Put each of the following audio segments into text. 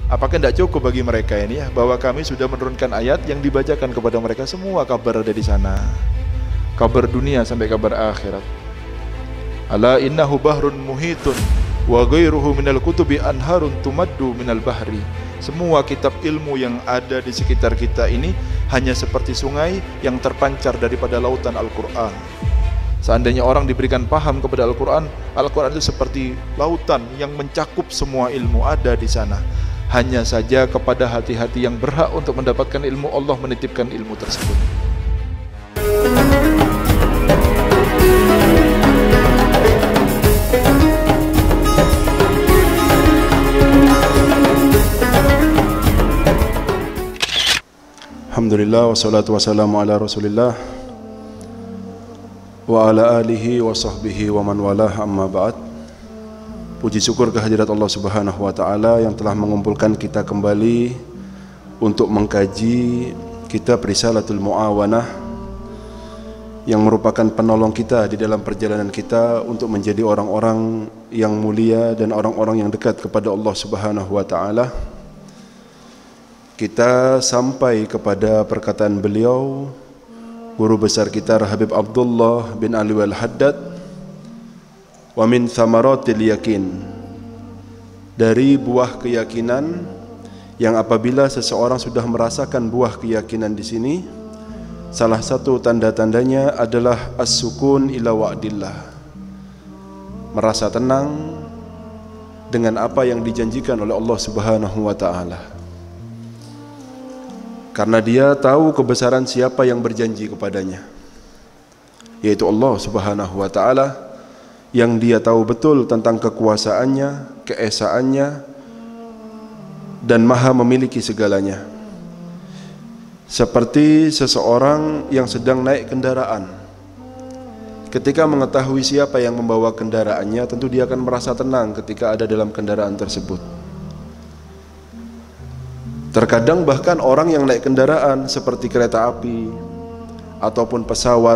Apakah tidak cukup bagi mereka ini ya, bahwa kami sudah menurunkan ayat yang dibacakan kepada mereka, semua kabar ada di sana, kabar dunia sampai kabar akhirat. Ala innahu bahrun muhitun wa ghairuhu minal kutubi anharun tumaddu minal bahri. Semua kitab ilmu yang ada di sekitar kita ini hanya seperti sungai yang terpancar daripada lautan Al-Quran. Seandainya orang diberikan paham kepada Al-Quran, Al-Quran itu seperti lautan yang mencakup semua ilmu ada di sana. Hanya saja kepada hati-hati yang berhak untuk mendapatkan ilmu, Allah menitipkan ilmu tersebut. Alhamdulillah wassalatu wassalamu ala Rasulillah wa ala alihi wa sahbihi wa man walah, amma ba'd. Puji syukur kehadirat Allah Subhanahu wa taala yang telah mengumpulkan kita kembali untuk mengkaji kitab Risalatul Mu'awanah yang merupakan penolong kita di dalam perjalanan kita untuk menjadi orang-orang yang mulia dan orang-orang yang dekat kepada Allah Subhanahu wa taala. Kita sampai kepada perkataan beliau, guru besar kita Habib Abdullah bin Alwi Al-Haddad, wa min thamaratil yakin, dari buah keyakinan yang apabila seseorang sudah merasakan buah keyakinan di sini, salah satu tanda-tandanya adalah as-sukun ila wa'dillah, merasa tenang dengan apa yang dijanjikan oleh Allah Subhanahu wa taala. Karena dia tahu kebesaran siapa yang berjanji kepadanya, yaitu Allah Subhanahu wa taala, yang dia tahu betul tentang kekuasaannya, keesaannya, dan maha memiliki segalanya. Seperti seseorang yang sedang naik kendaraan, ketika mengetahui siapa yang membawa kendaraannya, tentu dia akan merasa tenang ketika ada dalam kendaraan tersebut. Terkadang bahkan orang yang naik kendaraan seperti kereta api ataupun pesawat,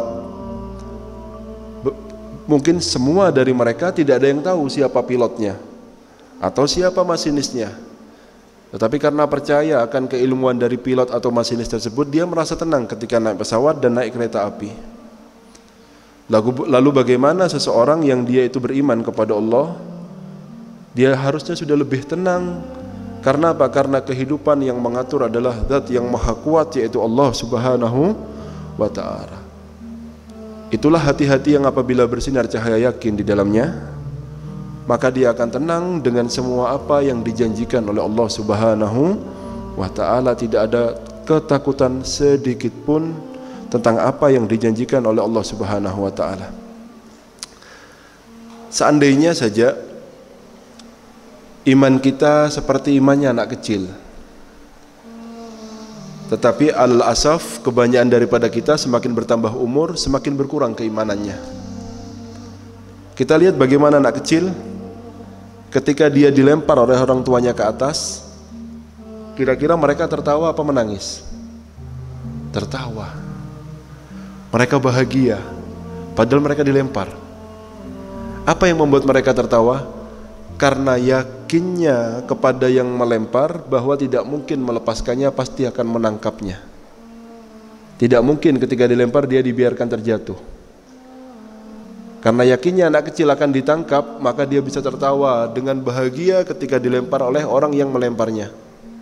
mungkin semua dari mereka tidak ada yang tahu siapa pilotnya atau siapa masinisnya. Tetapi karena percaya akan keilmuan dari pilot atau masinis tersebut, dia merasa tenang ketika naik pesawat dan naik kereta api. Lalu bagaimana seseorang yang dia itu beriman kepada Allah? Dia harusnya sudah lebih tenang. Karena apa? Karena kehidupan yang mengatur adalah Zat yang maha kuat, yaitu Allah Subhanahu wa ta'ala. Itulah hati-hati yang apabila bersinar cahaya yakin di dalamnya, maka dia akan tenang dengan semua apa yang dijanjikan oleh Allah Subhanahu wa ta'ala. Tidak ada ketakutan sedikit pun tentang apa yang dijanjikan oleh Allah Subhanahu wa ta'ala. Seandainya saja iman kita seperti imannya anak kecil, tetapi al-asaf, kebanyakan daripada kita semakin bertambah umur, semakin berkurang keimanannya. Kita lihat bagaimana anak kecil ketika dia dilempar oleh orang tuanya ke atas, kira-kira mereka tertawa apa menangis? Tertawa. Mereka bahagia, padahal mereka dilempar. Apa yang membuat mereka tertawa? Karena yakinnya kepada yang melempar bahwa tidak mungkin melepaskannya, pasti akan menangkapnya. Tidak mungkin ketika dilempar dia dibiarkan terjatuh. Karena yakinnya anak kecil akan ditangkap, maka dia bisa tertawa dengan bahagia ketika dilempar oleh orang yang melemparnya.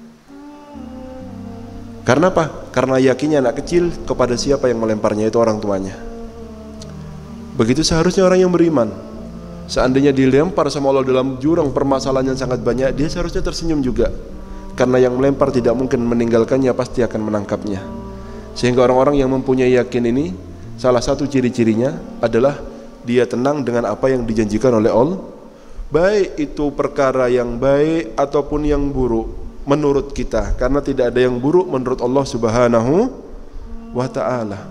Karena apa? Karena yakinnya anak kecil kepada siapa yang melemparnya, itu orang tuanya. Begitu seharusnya orang yang beriman. Seandainya dilempar sama Allah dalam jurang permasalahan yang sangat banyak, dia seharusnya tersenyum juga. Karena yang melempar tidak mungkin meninggalkannya, pasti akan menangkapnya. Sehingga orang-orang yang mempunyai yakin ini, salah satu ciri-cirinya adalah dia tenang dengan apa yang dijanjikan oleh Allah. Baik itu perkara yang baik ataupun yang buruk menurut kita. Karena tidak ada yang buruk menurut Allah Subhanahu wa ta'ala.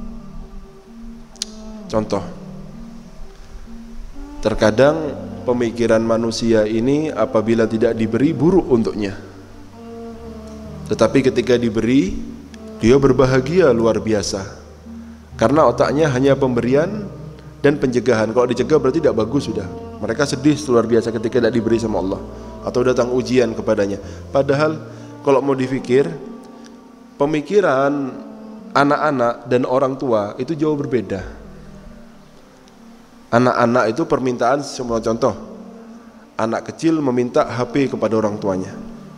Contoh, terkadang pemikiran manusia ini apabila tidak diberi buruk untuknya, tetapi ketika diberi dia berbahagia luar biasa. Karena otaknya hanya pemberian dan pencegahan. Kalau dicegah berarti tidak bagus sudah. Mereka sedih luar biasa ketika tidak diberi sama Allah. atau datang ujian kepadanya. Padahal kalau mau dipikir, pemikiran anak-anak dan orang tua itu jauh berbeda. Anak-anak itu permintaan, semua contoh, anak kecil meminta HP kepada orang tuanya.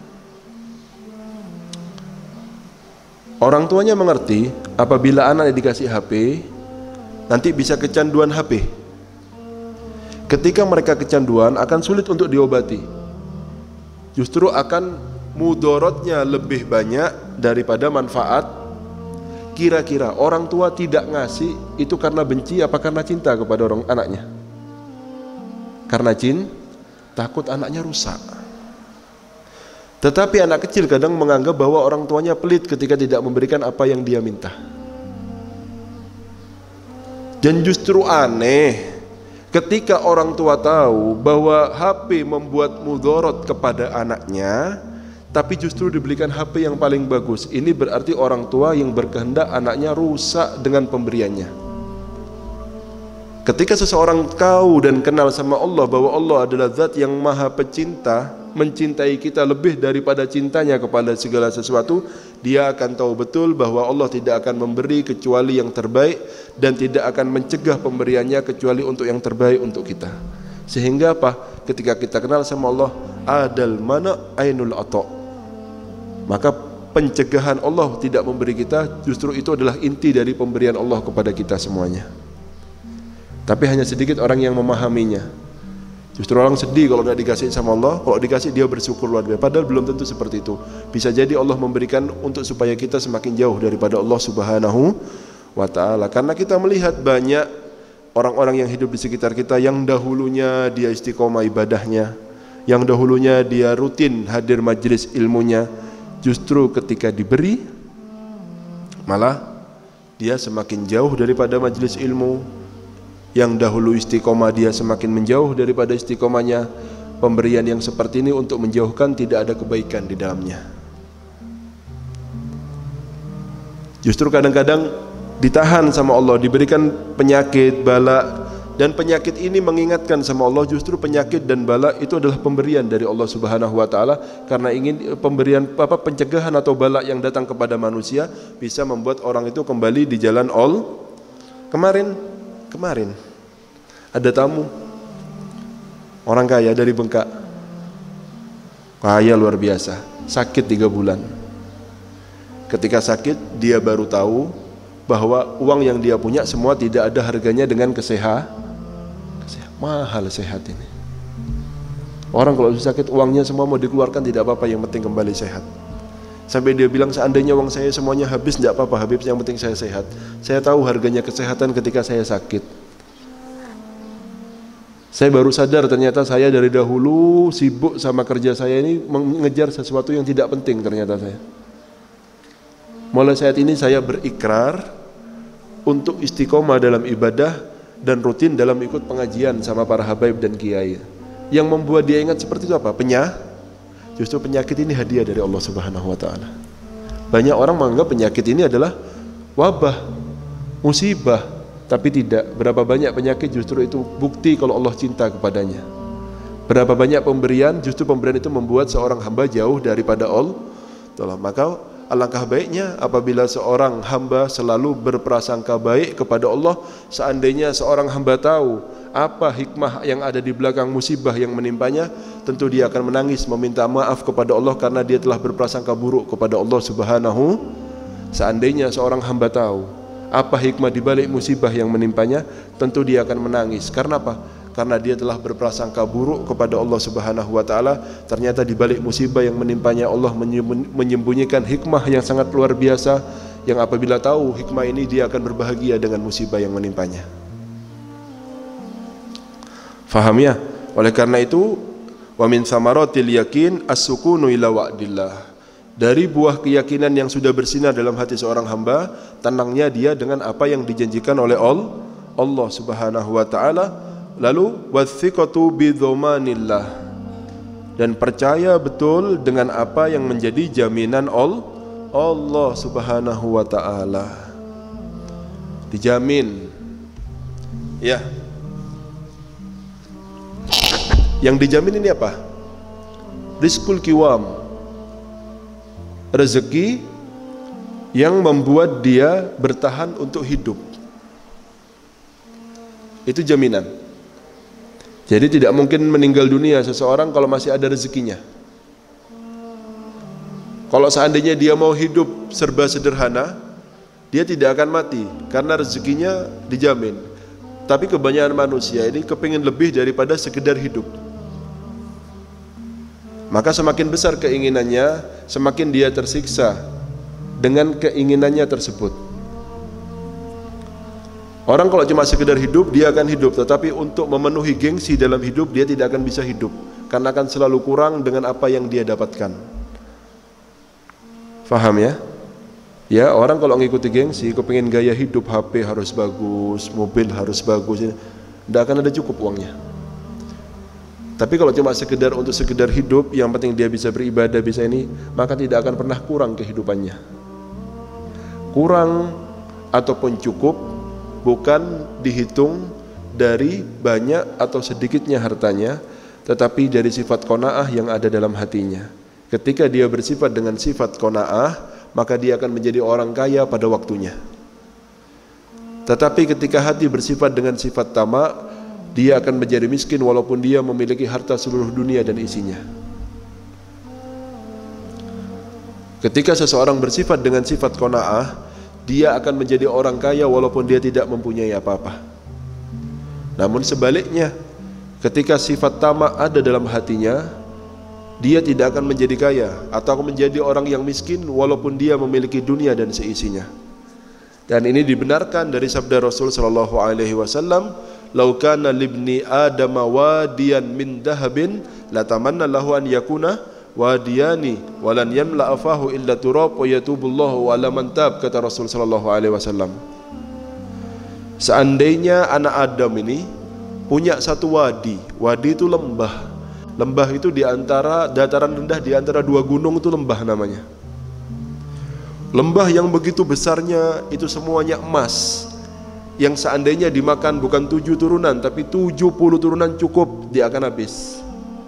Orang tuanya mengerti apabila anaknya dikasih HP, nanti bisa kecanduan HP. Ketika mereka kecanduan akan sulit untuk diobati. Justru akan mudorotnya lebih banyak daripada manfaat. Kira-kira orang tua tidak ngasih itu karena benci apa karena cinta kepada orang anaknya? Karena takut anaknya rusak. Tetapi anak kecil kadang menganggap bahwa orang tuanya pelit ketika tidak memberikan apa yang dia minta. Dan justru aneh ketika orang tua tahu bahwa HP membuat mudorot kepada anaknya, tapi justru dibelikan HP yang paling bagus. Ini berarti orang tua yang berkehendak anaknya rusak dengan pemberiannya. Ketika seseorang tahu dan kenal sama Allah bahwa Allah adalah zat yang maha pecinta, mencintai kita lebih daripada cintanya kepada segala sesuatu, dia akan tahu betul bahwa Allah tidak akan memberi kecuali yang terbaik dan tidak akan mencegah pemberiannya kecuali untuk yang terbaik untuk kita. Sehingga apa? Ketika kita kenal sama Allah, adal mana ainul ato', maka pencegahan Allah tidak memberi kita, justru itu adalah inti dari pemberian Allah kepada kita semuanya. Tapi hanya sedikit orang yang memahaminya. Justru orang sedih kalau tidak dikasih sama Allah, kalau dikasih dia bersyukur luar biasa. Padahal belum tentu seperti itu. Bisa jadi Allah memberikan untuk supaya kita semakin jauh daripada Allah Subhanahu wa ta'ala. Karena kita melihat banyak orang-orang yang hidup di sekitar kita yang dahulunya dia istiqomah ibadahnya, yang dahulunya dia rutin hadir majelis ilmunya, justru ketika diberi malah dia semakin jauh daripada majelis ilmu. Yang dahulu istiqomah dia semakin menjauh daripada istiqomahnya. Pemberian yang seperti ini untuk menjauhkan tidak ada kebaikan di dalamnya. Justru kadang-kadang ditahan sama Allah, diberikan penyakit, bala, dan penyakit ini mengingatkan sama Allah justru penyakit dan bala itu adalah pemberian dari Allah Subhanahu wa ta'ala, karena ingin pemberian pencegahan atau bala yang datang kepada manusia bisa membuat orang itu kembali di jalan Allah. Kemarin ada tamu orang kaya dari Bengkak, kaya luar biasa, sakit 3 bulan. Ketika sakit dia baru tahu bahwa uang yang dia punya semua tidak ada harganya dengan mahal sehat ini. Orang kalau sakit uangnya semua mau dikeluarkan tidak apa-apa, yang penting kembali sehat. Sampai dia bilang seandainya uang saya semuanya habis tidak apa-apa, habis yang penting saya sehat. Saya tahu harganya kesehatan ketika saya sakit. Saya baru sadar ternyata saya dari dahulu sibuk sama kerja saya ini mengejar sesuatu yang tidak penting ternyata saya. Mulai saat ini saya berikrar untuk istiqomah dalam ibadah dan rutin dalam ikut pengajian sama para habaib dan kiai. Yang membuat dia ingat seperti itu apa? Justru penyakit ini hadiah dari Allah Subhanahu wa ta'ala. Banyak orang menganggap penyakit ini adalah wabah, musibah, tapi tidak. Berapa banyak penyakit justru itu bukti kalau Allah cinta kepadanya. Berapa banyak pemberian, justru pemberian itu membuat seorang hamba jauh daripada Allah. Maka alangkah baiknya apabila seorang hamba selalu berprasangka baik kepada Allah. Seandainya seorang hamba tahu apa hikmah yang ada di belakang musibah yang menimpanya, tentu dia akan menangis meminta maaf kepada Allah karena dia telah berprasangka buruk kepada Allah Subhanahu. Seandainya seorang hamba tahu apa hikmah di balik musibah yang menimpanya, tentu dia akan menangis. Karena apa? Karena dia telah berprasangka buruk kepada Allah Subhanahu wa ta'ala. Ternyata di balik musibah yang menimpanya Allah menyembunyikan hikmah yang sangat luar biasa, yang apabila tahu hikmah ini dia akan berbahagia dengan musibah yang menimpanya. Faham ya? Oleh karena itu, wa min thamaratil yakin as-sukunu ila wa'dillah. Dari buah keyakinan yang sudah bersinar dalam hati seorang hamba, tenangnya dia dengan apa yang dijanjikan oleh Allah Subhanahu wa ta'ala. Lalu wathiqatu bidhamanillah, dan percaya betul dengan apa yang menjadi jaminan Allah Subhanahu wa ta'ala. Dijamin. Ya. Yang dijamin ini apa? rizqul qiwam, rezeki yang membuat dia bertahan untuk hidup. Itu jaminan. Jadi tidak mungkin meninggal dunia seseorang kalau masih ada rezekinya. Kalau seandainya dia mau hidup serba sederhana, dia tidak akan mati karena rezekinya dijamin. Tapi kebanyakan manusia ini kepingin lebih daripada sekedar hidup. Maka semakin besar keinginannya, semakin dia tersiksa dengan keinginannya tersebut. Orang kalau cuma sekedar hidup, dia akan hidup, tetapi untuk memenuhi gengsi dalam hidup, dia tidak akan bisa hidup, karena akan selalu kurang dengan apa yang dia dapatkan. Faham ya? Ya, orang kalau ngikuti gengsi, kepingin gaya hidup, HP harus bagus, mobil harus bagus, tidak akan ada cukup uangnya. Tapi kalau cuma sekedar untuk sekedar hidup, yang penting dia bisa beribadah, bisa ini, maka tidak akan pernah kurang kehidupannya. Kurang ataupun cukup bukan dihitung dari banyak atau sedikitnya hartanya, tetapi dari sifat qanaah yang ada dalam hatinya. Ketika dia bersifat dengan sifat qanaah, maka dia akan menjadi orang kaya pada waktunya. Tetapi ketika hati bersifat dengan sifat tamak, dia akan menjadi miskin walaupun dia memiliki harta seluruh dunia dan isinya. Ketika seseorang bersifat dengan sifat qanaah, dia akan menjadi orang kaya walaupun dia tidak mempunyai apa-apa. Namun sebaliknya, ketika sifat tamak ada dalam hatinya, dia tidak akan menjadi kaya atau menjadi orang yang miskin walaupun dia memiliki dunia dan seisinya. Dan ini dibenarkan dari sabda Rasul sallallahu alaihi wasallam, "Lau kana libni Adam wadiyan min dahabin latamanna lahu an yakuna wadiyani walan yamla afahu illa turab wa yatubullahu ala man tab," kata Rasul sallallahu alaihi wasallam. Seandainya anak Adam ini punya satu wadi, wadi itu lembah. Lembah itu di antara dataran rendah di antara dua gunung, itu lembah namanya. Lembah yang begitu besarnya itu semuanya emas, yang seandainya dimakan bukan 7 turunan tapi 70 turunan cukup, dia akan habis.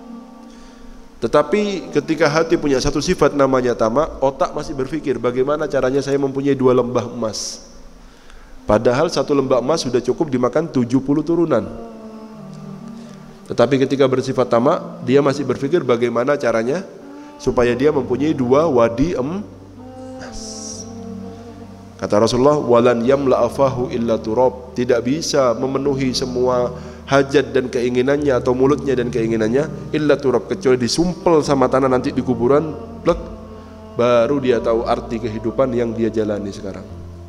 Tetapi ketika hati punya satu sifat namanya tamak, otak masih berpikir bagaimana caranya saya mempunyai 2 lembah emas. Padahal 1 lembah emas sudah cukup dimakan 70 turunan. Tetapi ketika bersifat tamak, dia masih berpikir bagaimana caranya supaya dia mempunyai 2 wadi emas. Kata Rasulullah, walan yamla afahu illa turab, tidak bisa memenuhi semua hajat dan keinginannya atau mulutnya dan keinginannya illa turab, kecuali disumpel sama tanah nanti di kuburan, plek, baru dia tahu arti kehidupan yang dia jalani sekarang.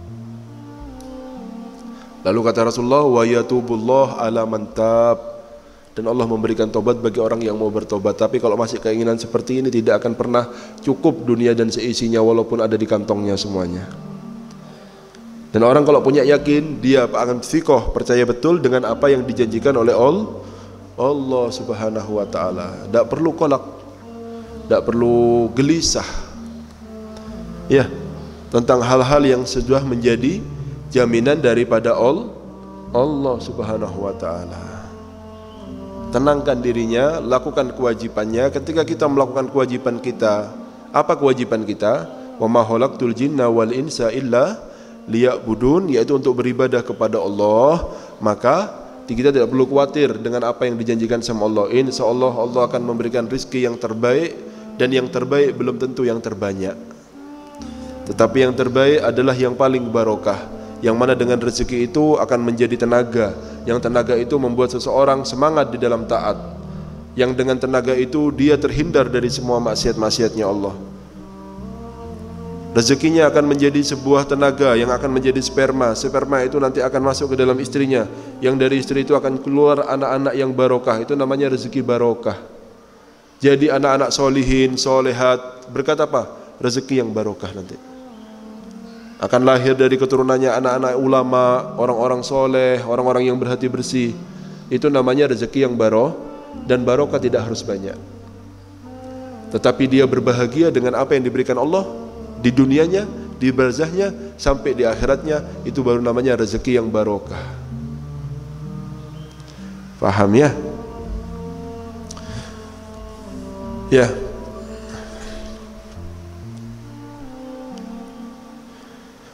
Lalu kata Rasulullah, wa yatubullah ala man tab, dan Allah memberikan tobat bagi orang yang mau bertobat. Tapi kalau masih keinginan seperti ini, tidak akan pernah cukup dunia dan seisinya walaupun ada di kantongnya semuanya. Dan orang kalau punya yakin, dia akan thiqah, percaya betul dengan apa yang dijanjikan oleh Allah subhanahu wa ta'ala. Tidak perlu kolak, tidak perlu gelisah ya tentang hal-hal yang sudah menjadi jaminan daripada Allah subhanahu wa ta'ala. Tenangkan dirinya, lakukan kewajibannya. Ketika kita melakukan kewajiban kita, apa kewajiban kita? Wa ma khalaqtul jinna wal insa illa liya'budun, yaitu untuk beribadah kepada Allah. Maka kita tidak perlu khawatir dengan apa yang dijanjikan sama Allah. Insyaallah Allah akan memberikan rezeki yang terbaik, dan yang terbaik belum tentu yang terbanyak, tetapi yang terbaik adalah yang paling barokah, yang mana dengan rezeki itu akan menjadi tenaga, yang tenaga itu membuat seseorang semangat di dalam taat, yang dengan tenaga itu dia terhindar dari semua maksiat-maksiatnya Allah. Rezekinya akan menjadi sebuah tenaga yang akan menjadi sperma. Sperma itu nanti akan masuk ke dalam istrinya, yang dari istri itu akan keluar anak-anak yang barokah. Itu namanya rezeki barokah. Jadi anak-anak solihin, solehat, berkat apa? Rezeki yang barokah nanti. Akan lahir dari keturunannya anak-anak ulama, orang-orang soleh, orang-orang yang berhati bersih. Itu namanya rezeki yang dan barokah tidak harus banyak. Tetapi dia berbahagia dengan apa yang diberikan Allah di dunianya, di barzahnya, sampai di akhiratnya. Itu baru namanya rezeki yang barokah. Paham ya? Ya.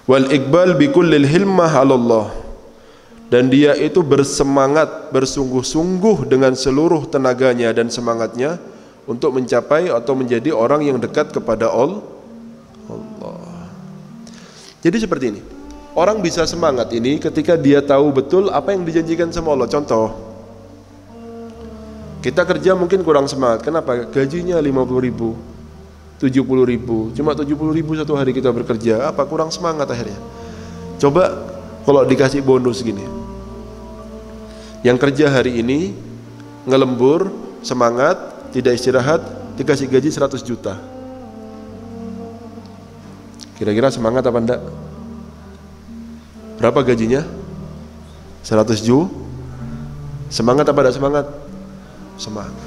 Wal iqbal bi kullil himmah 'ala Allah. Dan dia itu bersemangat, bersungguh-sungguh dengan seluruh tenaganya dan semangatnya untuk mencapai atau menjadi orang yang dekat kepada Allah. Jadi seperti ini. Orang bisa semangat ini ketika dia tahu betul apa yang dijanjikan sama Allah. Contoh, kita kerja mungkin kurang semangat. Kenapa? Gajinya 50.000, 70.000, cuma 70.000 satu hari kita bekerja. Apa? Kurang semangat akhirnya. Coba kalau dikasih bonus gini, yang kerja hari ini ngelembur, semangat, tidak istirahat, dikasih gaji 100 juta. Kira-kira semangat apa enggak? Berapa gajinya? 100 juta. Semangat apa enggak semangat? Semangat.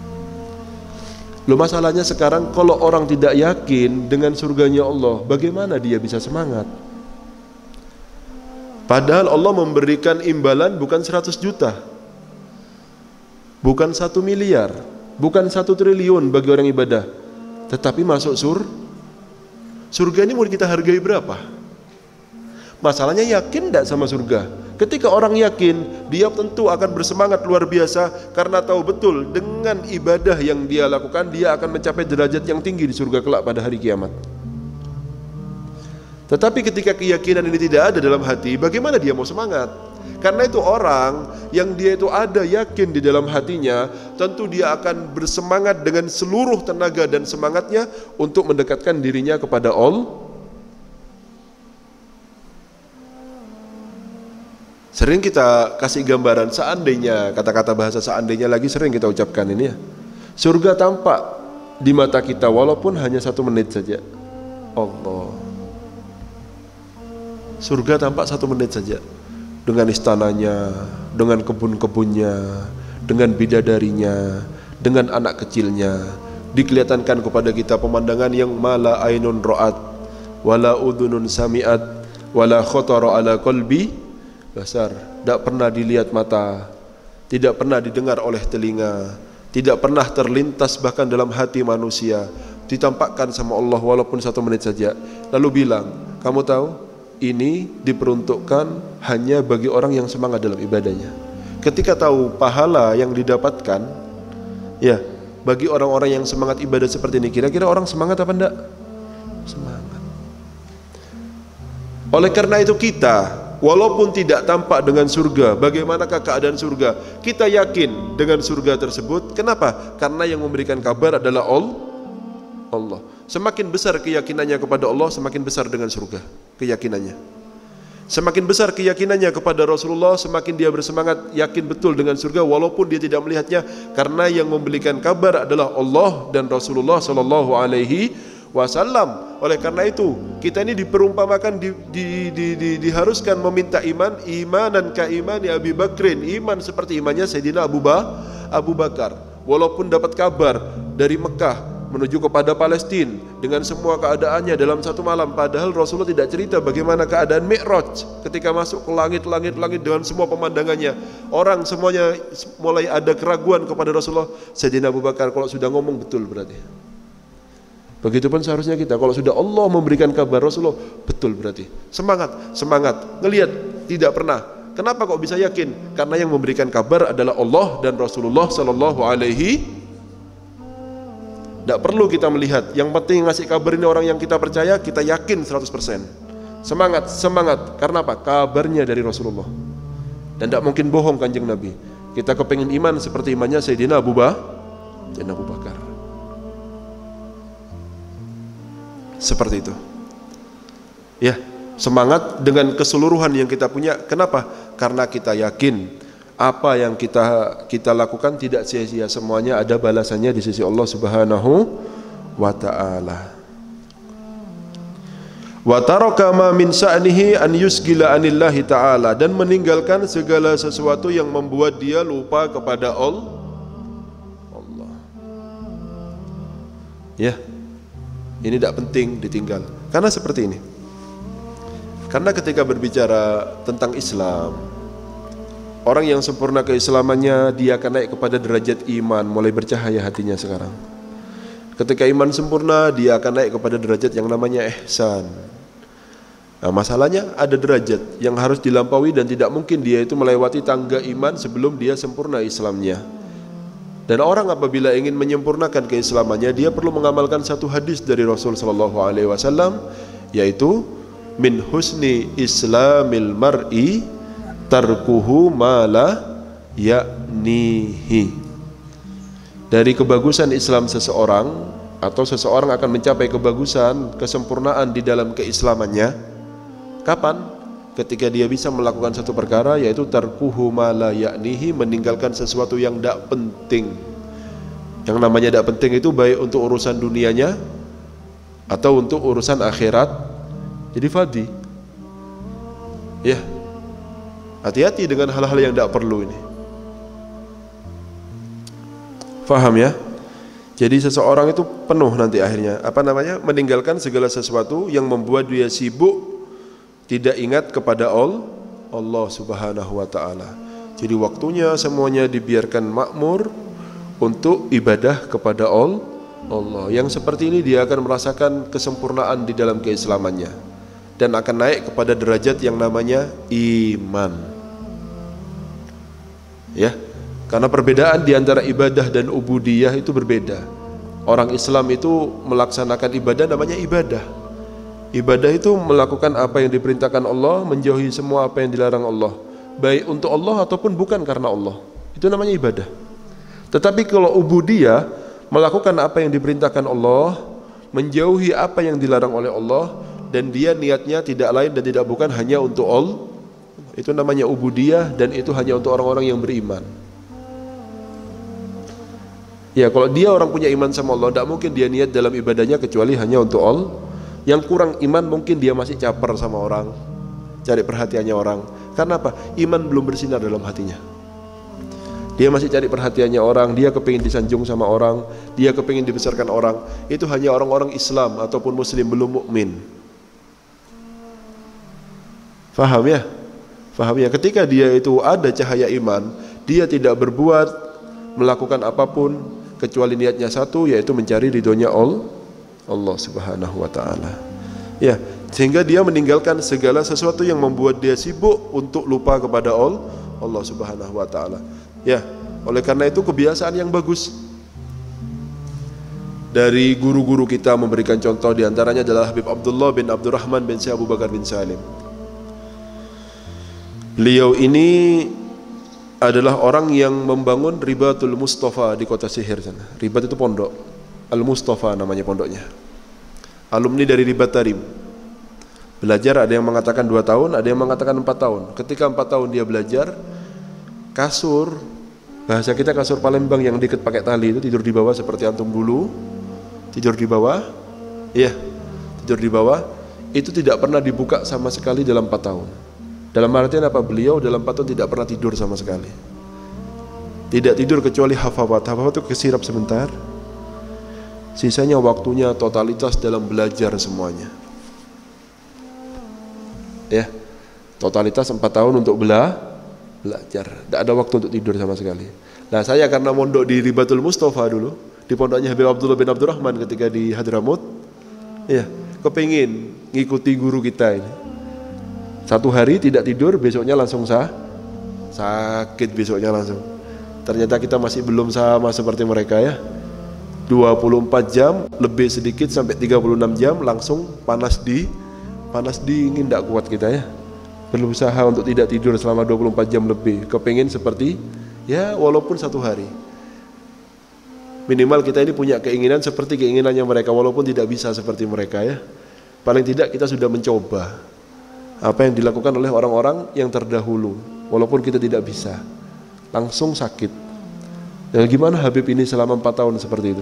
Loh, masalahnya sekarang kalau orang tidak yakin dengan surganya Allah, bagaimana dia bisa semangat? Padahal Allah memberikan imbalan bukan 100 juta, bukan 1 miliar, bukan 1 triliun bagi orang ibadah, tetapi masuk surga ini mau kita hargai berapa? Masalahnya yakin tidak sama surga. Ketika orang yakin, dia tentu akan bersemangat luar biasa karena tahu betul dengan ibadah yang dia lakukan, dia akan mencapai derajat yang tinggi di surga kelak pada hari kiamat. Tetapi ketika keyakinan ini tidak ada dalam hati, bagaimana dia mau semangat? Karena itu orang yang dia itu ada yakin di dalam hatinya, tentu dia akan bersemangat dengan seluruh tenaga dan semangatnya untuk mendekatkan dirinya kepada Allah. Sering kita kasih gambaran seandainya, kata-kata bahasa seandainya lagi sering kita ucapkan ini ya. Surga tampak di mata kita walaupun hanya 1 menit saja. Allah. Surga tampak 1 menit saja. Dengan istananya, dengan kebun-kebunnya, dengan bidadarinya, dengan anak kecilnya. Dikelihatankan kepada kita pemandangan yang mala ainun ra'at, wala udhunun sami'at, wala khotara ala qalbi basar. Tidak pernah dilihat mata, tidak pernah didengar oleh telinga, tidak pernah terlintas bahkan dalam hati manusia, ditampakkan sama Allah walaupun 1 menit saja. Lalu bilang, kamu tahu ini diperuntukkan hanya bagi orang yang semangat dalam ibadahnya. Ketika tahu pahala yang didapatkan, ya, bagi orang-orang yang semangat ibadah seperti ini, kira-kira orang semangat apa enggak? Semangat. Oleh karena itu kita, walaupun tidak tampak dengan surga, bagaimanakah keadaan surga? Kita yakin dengan surga tersebut. Kenapa? Karena yang memberikan kabar adalah Allah. Semakin besar keyakinannya kepada Allah, semakin besar dengan surga keyakinannya. Semakin besar keyakinannya kepada Rasulullah, semakin dia bersemangat yakin betul dengan surga walaupun dia tidak melihatnya, karena yang memberikan kabar adalah Allah dan Rasulullah sallallahu alaihi wasallam. Oleh karena itu kita ini diperumpamakan, diharuskan meminta imanan ka imani Abi Bakrin, iman seperti imannya Sayyidina Abu Bakar. Walaupun dapat kabar dari Mekah menuju kepada Palestina dengan semua keadaannya dalam 1 malam, padahal Rasulullah tidak cerita bagaimana keadaan Mi'raj ketika masuk ke langit dengan semua pemandangannya. Orang semuanya mulai ada keraguan kepada Rasulullah. Sayyidina Abu Bakar kalau sudah ngomong betul berarti. Begitupun seharusnya kita, kalau sudah Allah memberikan kabar Rasulullah, betul berarti. Semangat, ngelihat tidak pernah. Kenapa kok bisa yakin? Karena yang memberikan kabar adalah Allah dan Rasulullah sallallahu alaihi. Tidak perlu kita melihat, yang penting ngasih kabar ini orang yang kita percaya, kita yakin 100%. Semangat, karena apa? Kabarnya dari Rasulullah. Dan tidak mungkin bohong Kanjeng Nabi. Kita kepingin iman seperti imannya Sayyidina Abu Bakar. Seperti itu. Ya, semangat dengan keseluruhan yang kita punya. Kenapa? Karena kita yakin apa yang kita lakukan tidak sia-sia, semuanya ada balasannya di sisi Allah Subhanahu wa taala. Wa taraka ma min sa'nihi an yusgila anillahi ta'ala, dan meninggalkan segala sesuatu yang membuat dia lupa kepada Allah. Ya. Ini tidak penting ditinggal. Karena seperti ini. Karena ketika berbicara tentang Islam, orang yang sempurna keislamannya, dia akan naik kepada derajat iman, mulai bercahaya hatinya sekarang. Ketika iman sempurna, dia akan naik kepada derajat yang namanya ihsan. Nah, masalahnya ada derajat yang harus dilampaui dan tidak mungkin dia itu melewati tangga iman sebelum dia sempurna Islamnya. Dan orang apabila ingin menyempurnakan keislamannya, dia perlu mengamalkan satu hadis dari Rasul sallallahu alaihi wasallam, yaitu min husni islamil mar'i tarkuhu ma la ya'nihi. Dari kebagusan Islam seseorang, atau seseorang akan mencapai kebagusan, kesempurnaan di dalam keislamannya, kapan? Ketika dia bisa melakukan satu perkara, yaitu tarkuhu ma la ya'nihi, meninggalkan sesuatu yang tidak penting. Yang namanya tidak penting itu baik untuk urusan dunianya atau untuk urusan akhirat. Jadi fadi. Ya. Hati-hati dengan hal-hal yang tidak perlu ini. Faham ya? Jadi seseorang itu penuh nanti akhirnya meninggalkan segala sesuatu yang membuat dia sibuk, tidak ingat kepada Allah Subhanahu wa taala. Jadi waktunya semuanya dibiarkan makmur untuk ibadah kepada Allah. Yang seperti ini dia akan merasakan kesempurnaan di dalam keislamannya dan akan naik kepada derajat yang namanya iman. Ya. Karena perbedaan di antara ibadah dan ubudiyah itu berbeda. Orang Islam itu melaksanakan ibadah namanya ibadah. Ibadah itu melakukan apa yang diperintahkan Allah, menjauhi semua apa yang dilarang Allah, baik untuk Allah ataupun bukan karena Allah. Itu namanya ibadah. Tetapi kalau ubudiyah, melakukan apa yang diperintahkan Allah, menjauhi apa yang dilarang oleh Allah, dan dia niatnya tidak lain dan tidak bukan hanya untuk Allah, itu namanya ubudiyah, dan itu hanya untuk orang-orang yang beriman. Ya, kalau dia orang punya iman sama Allah, tidak mungkin dia niat dalam ibadahnya kecuali hanya untuk Allah. Yang kurang iman mungkin dia masih caper sama orang, cari perhatiannya orang. Karena apa? Iman belum bersinar dalam hatinya. Dia masih cari perhatiannya orang, dia kepingin disanjung sama orang, dia kepingin dibesarkan orang. Itu hanya orang-orang Islam ataupun Muslim, belum mukmin. Faham ya? Faham ya? Ketika dia itu ada cahaya iman, dia tidak berbuat, melakukan apapun kecuali niatnya satu, yaitu mencari ridhonya Allah Subhanahu wa taala. Ya, sehingga dia meninggalkan segala sesuatu yang membuat dia sibuk untuk lupa kepada Allah Subhanahu wa taala. Ya, oleh karena itu kebiasaan yang bagus dari guru-guru kita memberikan contoh, diantaranya adalah Habib Abdullah bin Abdurrahman bin Syekh Abu Bakar bin Salim. Beliau ini adalah orang yang membangun Ribatul Mustafa di kota Sihir sana. Ribat itu pondok, Al-Mustafa namanya pondoknya. Alumni dari Ribat Tarim. Belajar ada yang mengatakan 2 tahun, ada yang mengatakan 4 tahun. Ketika 4 tahun dia belajar, kasur, bahasa kita kasur Palembang yang diikat pakai tali itu, tidur di bawah seperti antum dulu, tidur di bawah, iya, tidur di bawah, itu tidak pernah dibuka sama sekali dalam 4 tahun. Dalam artian apa? Beliau dalam 4 tahun tidak pernah tidur sama sekali. Tidak tidur kecuali hafawat. Hafawat itu kesirap sebentar. Sisanya waktunya totalitas dalam belajar semuanya. Ya, totalitas 4 tahun untuk belajar. Tidak ada waktu untuk tidur sama sekali. Nah, saya karena mondok di Ribatul Mustafa dulu, di pondoknya Habib Abdullah bin Abdurrahman ketika di Hadramut, ya, kepingin ngikuti guru kita ini. 1 hari tidak tidur, besoknya langsung sakit besoknya langsung. Ternyata kita masih belum sama seperti mereka ya. 24 jam lebih sedikit sampai 36 jam langsung panas dingin, tidak kuat kita ya. Berusaha untuk tidak tidur selama 24 jam lebih. Kepingin seperti ya, walaupun 1 hari. Minimal kita ini punya keinginan seperti keinginannya mereka, walaupun tidak bisa seperti mereka ya. Paling tidak kita sudah mencoba apa yang dilakukan oleh orang-orang yang terdahulu, walaupun kita tidak bisa, langsung sakit. Dan gimana Habib ini selama 4 tahun seperti itu?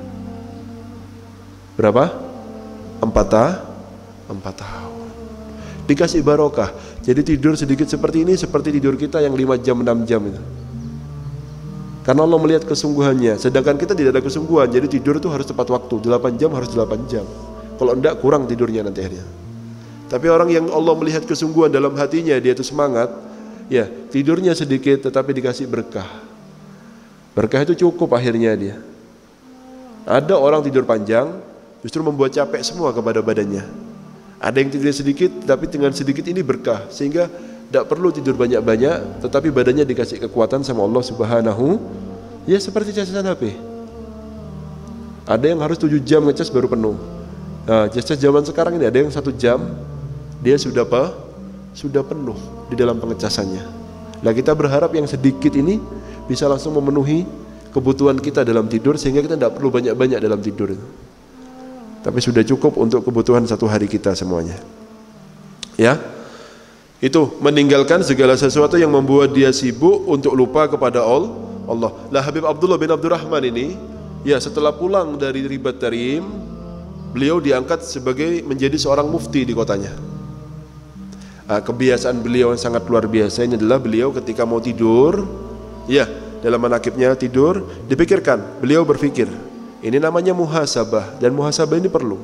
Berapa? 4 tahun. Dikasih barokah. Jadi tidur sedikit seperti ini, seperti tidur kita yang 5 jam, 6 jam itu. Karena Allah melihat kesungguhannya. Sedangkan kita tidak ada kesungguhan, jadi tidur itu harus tepat waktu. 8 jam harus 8 jam. Kalau enggak kurang tidurnya nanti akhirnya. Tapi orang yang Allah melihat kesungguhan dalam hatinya, dia itu semangat, ya tidurnya sedikit tetapi dikasih berkah. Berkah itu cukup akhirnya dia. Ada orang tidur panjang justru membuat capek semua kepada badannya. Ada yang tidur sedikit, tapi dengan sedikit ini berkah, sehingga tidak perlu tidur banyak-banyak, tetapi badannya dikasih kekuatan sama Allah Subhanahu. Ya seperti cacasan HP. Ada yang harus 7 jam ngecas baru penuh. Nah, cas zaman sekarang ini ada yang 1 jam dia sudah penuh di dalam pengecasannya. Nah, kita berharap yang sedikit ini bisa langsung memenuhi kebutuhan kita dalam tidur, sehingga kita tidak perlu banyak-banyak dalam tidur. Tapi sudah cukup untuk kebutuhan 1 hari kita semuanya. Ya, itu meninggalkan segala sesuatu yang membuat dia sibuk untuk lupa kepada Allah. Lah Habib Abdullah bin Abdurrahman ini, ya setelah pulang dari Ribat Tarim, beliau diangkat sebagai menjadi seorang mufti di kotanya. Kebiasaan beliau yang sangat luar biasa ini adalah beliau ketika mau tidur, ya dalam manakibnya tidur, dipikirkan, beliau berpikir. Ini namanya muhasabah, dan muhasabah ini perlu.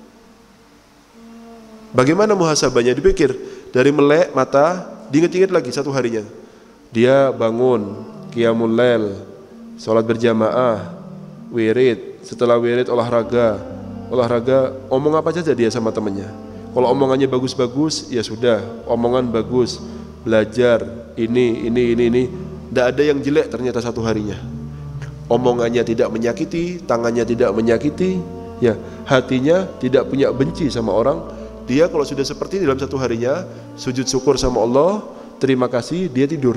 Bagaimana muhasabahnya? Dipikir, dari melek mata, diingat-ingat lagi 1 harinya. Dia bangun, qiyamul lail, sholat berjamaah, wirid, setelah wirid olahraga, omong apa saja dia sama temannya. Kalau omongannya bagus-bagus, ya sudah, omongan bagus, belajar, ini. Tidak ada yang jelek ternyata 1 harinya. Omongannya tidak menyakiti, tangannya tidak menyakiti, ya hatinya tidak punya benci sama orang. Dia kalau sudah seperti ini dalam 1 harinya, sujud syukur sama Allah, terima kasih, dia tidur.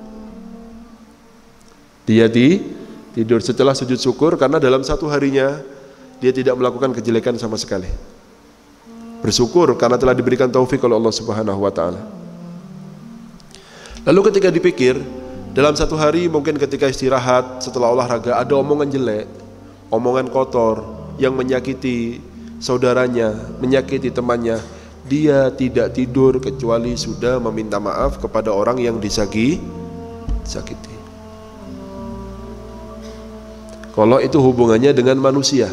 Dia tidur setelah sujud syukur, karena dalam 1 harinya dia tidak melakukan kejelekan sama sekali. Bersyukur karena telah diberikan taufik oleh Allah Subhanahu wa taala. Lalu ketika dipikir, dalam 1 hari mungkin ketika istirahat setelah olahraga ada omongan jelek, omongan kotor yang menyakiti saudaranya, menyakiti temannya, dia tidak tidur kecuali sudah meminta maaf kepada orang yang disakiti. Kalau itu hubungannya dengan manusia,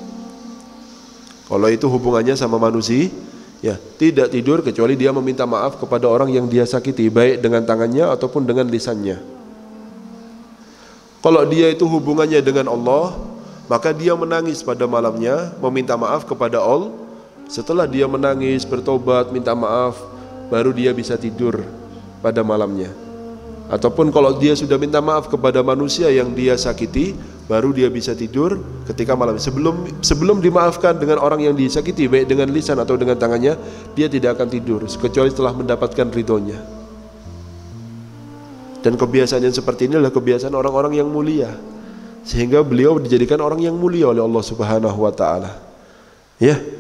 kalau itu hubungannya sama manusia, ya tidak tidur kecuali dia meminta maaf kepada orang yang dia sakiti, baik dengan tangannya ataupun dengan lisannya. Kalau dia itu hubungannya dengan Allah, maka dia menangis pada malamnya, meminta maaf kepada Allah. Setelah dia menangis, bertobat, minta maaf, baru dia bisa tidur pada malamnya. Ataupun kalau dia sudah minta maaf kepada manusia yang dia sakiti, baru dia bisa tidur ketika malam. Sebelum dimaafkan dengan orang yang disakiti, baik dengan lisan atau dengan tangannya, dia tidak akan tidur kecuali setelah mendapatkan ridhonya. Dan kebiasaan yang seperti ini adalah kebiasaan orang-orang yang mulia, sehingga beliau dijadikan orang yang mulia oleh Allah Subhanahu wa taala. Ya.